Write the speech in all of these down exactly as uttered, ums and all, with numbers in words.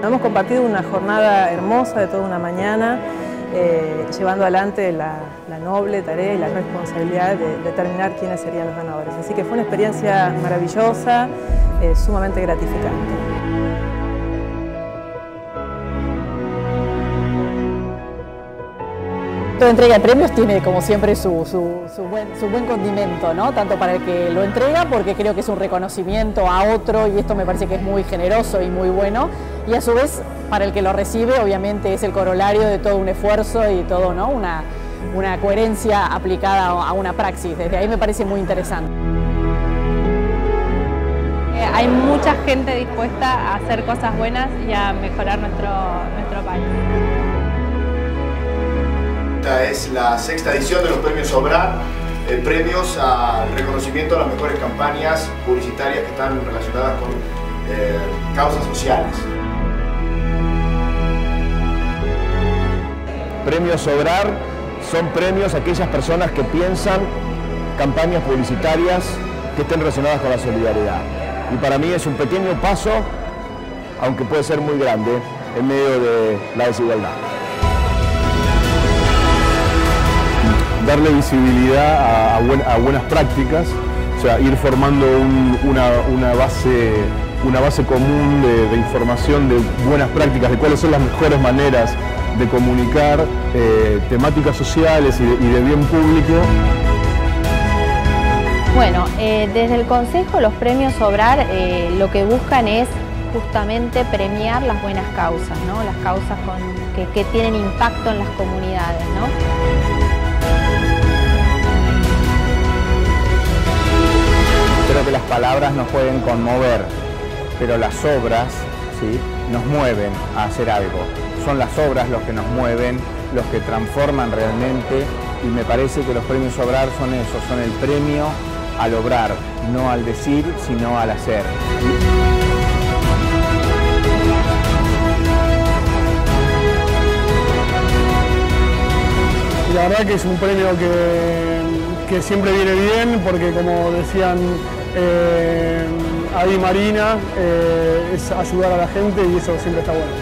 Hemos compartido una jornada hermosa de toda una mañana, eh, llevando adelante la, la noble tarea y la responsabilidad de determinar quiénes serían los ganadores. Así que fue una experiencia maravillosa, eh, sumamente gratificante. Toda entrega de premios tiene, como siempre, su, su, su, buen, su buen condimento, ¿no? Tanto para el que lo entrega, porque creo que es un reconocimiento a otro y esto me parece que es muy generoso y muy bueno, y a su vez para el que lo recibe obviamente es el corolario de todo un esfuerzo y todo, ¿no? una, una coherencia aplicada a una praxis. Desde ahí me parece muy interesante. Eh, hay mucha gente dispuesta a hacer cosas buenas y a mejorar nuestro, nuestro país. Esta es la sexta edición de los premios Obrar, eh, premios al reconocimiento a las mejores campañas publicitarias que están relacionadas con eh, causas sociales. Premios Obrar son premios a aquellas personas que piensan campañas publicitarias que estén relacionadas con la solidaridad. Y para mí es un pequeño paso, aunque puede ser muy grande, en medio de la desigualdad. Darle visibilidad a, a, buen, a buenas prácticas, o sea, ir formando un, una, una, base, una base común de, de información de buenas prácticas, de cuáles son las mejores maneras de comunicar eh, temáticas sociales y de, y de bien público. Bueno, eh, desde el Consejo los premios Obrar eh, lo que buscan es justamente premiar las buenas causas, ¿no? Las causas con, que, que tienen impacto en las comunidades, ¿no? Creo que las palabras nos pueden conmover, pero las obras, ¿sí?, nos mueven a hacer algo. Son las obras los que nos mueven, los que transforman realmente, y me parece que los premios Obrar son eso, son el premio al obrar, no al decir, sino al hacer. La verdad que es un premio que, que siempre viene bien, porque como decían eh, ahí Marina, eh, es ayudar a la gente y eso siempre está bueno.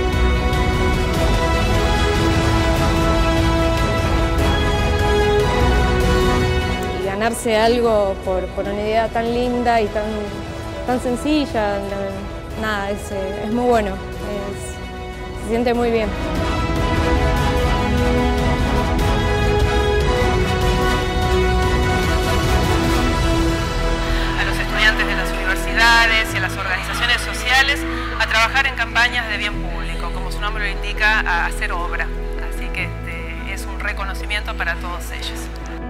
Y ganarse algo por, por una idea tan linda y tan, tan sencilla, nada, es, es muy bueno, es, se siente muy bien. De las universidades y a las organizaciones sociales a trabajar en campañas de bien público, como su nombre lo indica, a hacer obra. Así que este, es un reconocimiento para todos ellos.